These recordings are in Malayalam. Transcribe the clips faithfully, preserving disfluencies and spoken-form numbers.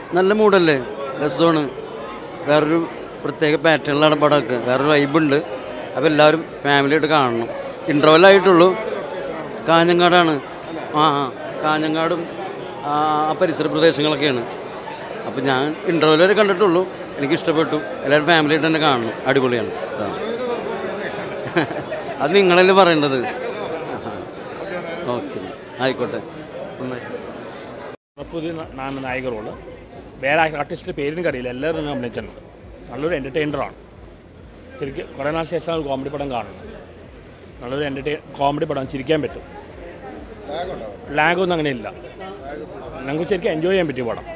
നല്ല മൂഡല്ലേ, രസമാണ്. വേറൊരു പ്രത്യേക പാറ്റേണിലാണ് പടമൊക്കെ, വേറൊരു വൈബുണ്ട്. അപ്പോൾ എല്ലാവരും ഫാമിലിയായിട്ട് കാണണം. ഇൻ്റർവെല്ലായിട്ടുള്ളൂ. കാഞ്ഞങ്ങാടാണ്. ആ ആ കാഞ്ഞങ്ങാടും ആ പരിസര പ്രദേശങ്ങളൊക്കെയാണ്. അപ്പോൾ ഞാൻ ഇൻ്റർവെൽ വരെ കണ്ടിട്ടുള്ളൂ. എനിക്കിഷ്ടപ്പെട്ടു. എല്ലാവരും ഫാമിലിയായിട്ട് തന്നെ കാണണം. അടിപൊളിയാണ്. അത് നിങ്ങളല്ലേ പറയേണ്ടത്. ഓക്കെ, ആയിക്കോട്ടെ. ഷറഫുദ്ദീൻ നാണ് നായിക റോള്. വേറെ ആർട്ടിസ്റ്റിൻ്റെ പേരിനും അറിയില്ല, എല്ലാവരും അഭിനയിച്ചിട്ടുണ്ട്. നല്ലൊരു എൻ്റർടൈനറാണ്. ശരിക്കും കുറേ നാൾ ശേഷം ഒരു കോമഡി പടം കാണുന്നത്. നല്ലൊരു എൻ്റർടൈൻ കോമഡി പടം, ചിരിക്കാൻ പറ്റും. ലാഗൊന്നും അങ്ങനെ ഇല്ല. നമുക്ക് ശരിക്കും എൻജോയ് ചെയ്യാൻ പറ്റിയ പടം.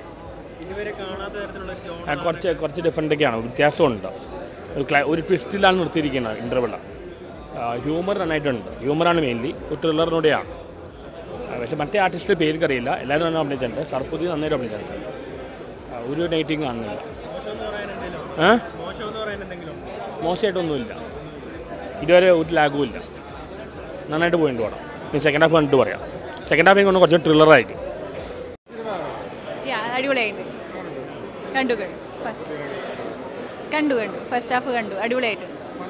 കുറച്ച് കുറച്ച് ഡിഫറെൻ്റൊക്കെയാണ്, വ്യത്യാസമുണ്ട്. ഒരു ട്വിസ്റ്റിലാണ് നിർത്തിയിരിക്കുന്നത് ഇൻ്റർവെല്ല. ഹ്യൂമർ നന്നായിട്ടുണ്ട്. ഹ്യൂമറാണ് മെയിൻലി. ഒരു ത്രില്ലറിനൂടെയാണ്. പക്ഷേ മറ്റേ ആർട്ടിസ്റ്റിൻ്റെ പേരിക്കറിയില്ല. എല്ലാവരും തന്നെ അഭിനയിച്ചിട്ടുണ്ട്. ഷറഫുദ്ദീൻ നന്നായിട്ട് അഭിനയിച്ചിട്ടുണ്ട്. ഒരു നെഗറ്റീവ് കാണുന്നില്ല. ഏ മോശമായിട്ടൊന്നുമില്ല. ഇതുവരെ ഒരു ലാഗും ഇല്ല. നന്നായിട്ട് പോയിട്ടുണ്ട് പടം. ഇനി സെക്കൻഡ് ഹാഫ് കണ്ടിട്ട് പറയാം. സെക്കൻഡ് ഹാഫ് കൊണ്ട് കുറച്ച് ത്രില്ലറായിരിക്കും. അടിപൊളിയായിട്ട് കണ്ടു കണ്ടു കണ്ടു കണ്ടു ഫസ്റ്റ് ഹാഫ് കണ്ടു. അടിപൊളിയായിട്ടുണ്ട്.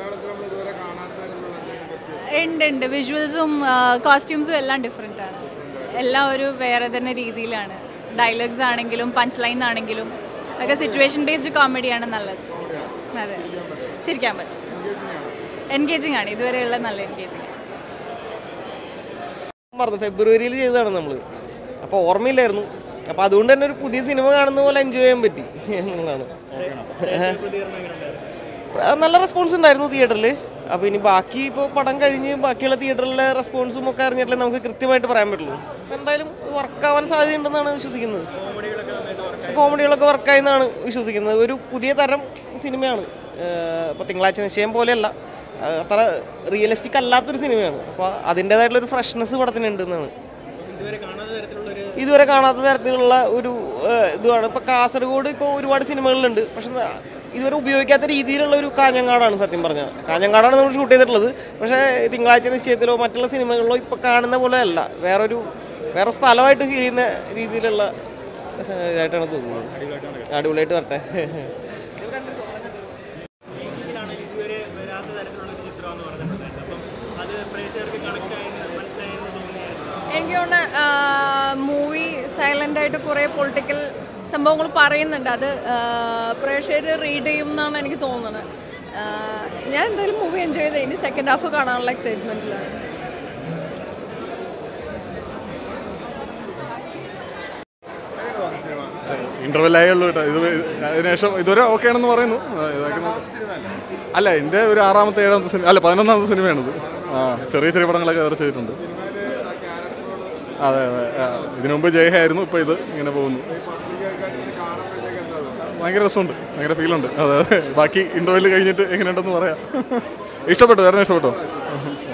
ഉണ്ട് ഉണ്ട് വിഷ്വൽസും കോസ്റ്റ്യൂംസും എല്ലാം ഡിഫറെൻ്റ് ആണ്. എല്ലാം ഒരു വേറെ തന്നെ രീതിയിലാണ്. ഡയലോഗ്സ് ആണെങ്കിലും പഞ്ച് ലൈൻ ആണെങ്കിലും ഒക്കെ സിറ്റുവേഷൻ ബേസ്ഡ് കോമഡിയാണ് നല്ലത്. അതെ, ചിരിക്കാൻ പറ്റും. എൻഗേജിങ് ആണ്. ഇതുവരെയുള്ള നല്ല എൻഗേജിങ്. പറഞ്ഞു ഫെബ്രുവരിയിൽ ചെയ്തതാണ് നമ്മൾ. അപ്പോൾ ഓർമ്മയില്ലായിരുന്നു. അപ്പോൾ അതുകൊണ്ട് തന്നെ ഒരു പുതിയ സിനിമ കാണുന്ന പോലെ എൻജോയ് ചെയ്യാൻ പറ്റി എന്നുള്ളതാണ്. നല്ല റെസ്പോൺസ് ഉണ്ടായിരുന്നു തിയേറ്ററിൽ. അപ്പോൾ ഇനി ബാക്കി ഇപ്പോൾ പടം കഴിഞ്ഞ് ബാക്കിയുള്ള തിയേറ്ററിലെ റെസ്പോൺസും ഒക്കെ അറിഞ്ഞിട്ടല്ലേ നമുക്ക് കൃത്യമായിട്ട് പറയാൻ പറ്റുള്ളൂ. അപ്പോൾ എന്തായാലും വർക്കാവാൻ സാധ്യതയുണ്ടെന്നാണ് വിശ്വസിക്കുന്നത്. കോമഡികളൊക്കെ വർക്കായി എന്നാണ് വിശ്വസിക്കുന്നത്. ഒരു പുതിയ തരം സിനിമയാണ്. ഇപ്പോൾ തിങ്കളാഴ്ച നിശ്ചയം പോലെയല്ല, അത്ര റിയലിസ്റ്റിക് അല്ലാത്തൊരു സിനിമയാണ്. അപ്പോൾ അതിൻ്റേതായിട്ടുള്ളൊരു ഫ്രഷ്നെസ് പടത്തിനുണ്ടെന്നാണ്. ഇതുവരെ കാണാത്ത തരത്തിലുള്ള ഒരു ഇതുമാണ്. ഇപ്പോൾ കാസർഗോഡ് ഇപ്പോൾ ഒരുപാട് സിനിമകളിലുണ്ട്, പക്ഷെ ഇതുവരെ ഉപയോഗിക്കാത്ത രീതിയിലുള്ള ഒരു കാഞ്ഞങ്ങാടാണ് സത്യം പറഞ്ഞാൽ. കാഞ്ഞങ്ങാടാണ് നമ്മൾ ഷൂട്ട് ചെയ്തിട്ടുള്ളത്. പക്ഷേ തിങ്കളാഴ്ച നിശ്ചയത്തിലോ മറ്റുള്ള സിനിമകളിലോ ഇപ്പോൾ കാണുന്ന പോലെ അല്ല, വേറൊരു വേറെ സ്ഥലമായിട്ട് ഫീൽ ചെയ്യുന്ന രീതിയിലുള്ള ഇതായിട്ടാണ് തോന്നുന്നത്. അടിപൊളിയായിട്ട് വരട്ടെ. എനിക്ക് തോന്നുന്നു മൂവി സൈലൻ്റായിട്ട് കുറേ പൊളിറ്റിക്കൽ സംഭവങ്ങൾ പറയുന്നുണ്ട്. അത് പ്രേക്ഷകർ റീഡ് ചെയ്യും എന്നാണ് എനിക്ക് തോന്നുന്നത്. ഞാൻ എന്തായാലും മൂവി എൻജോയ് ചെയ്ത് ഇനി സെക്കൻഡ് ഹാഫ് കാണാനുള്ള എക്സൈറ്റ്മെൻറ്റിലാണ്. ഇൻ്റർവെല്ലായുള്ളൂ കേട്ടോ. ഇത് അതിനുശേഷം ഇതുവരെ ഓക്കെ ആണെന്ന് പറയുന്നു. അല്ല, എൻ്റെ ഒരു ആറാമത്തെ ഏഴാമത്തെ സിനിമ അല്ല പതിനൊന്നാമത്തെ സിനിമയാണിത്. ആ ചെറിയ ചെറിയ പടങ്ങളൊക്കെ അവർ ചെയ്തിട്ടുണ്ട്. അതെ അതെ. ഇതിനു മുമ്പ് ജയഹായിരുന്നു, ഇപ്പോൾ ഇത് ഇങ്ങനെ പോകുന്നു. ഭയങ്കര രസമുണ്ട്, ഭയങ്കര ഫീലുണ്ട്. അതെ അതെ. ബാക്കി ഇൻ്റർവെല്ല് കഴിഞ്ഞിട്ട് എങ്ങനെയുണ്ടെന്ന് പറയാം. ഇഷ്ടപ്പെട്ടു, വേറെ ഇഷ്ടപ്പെട്ടോ?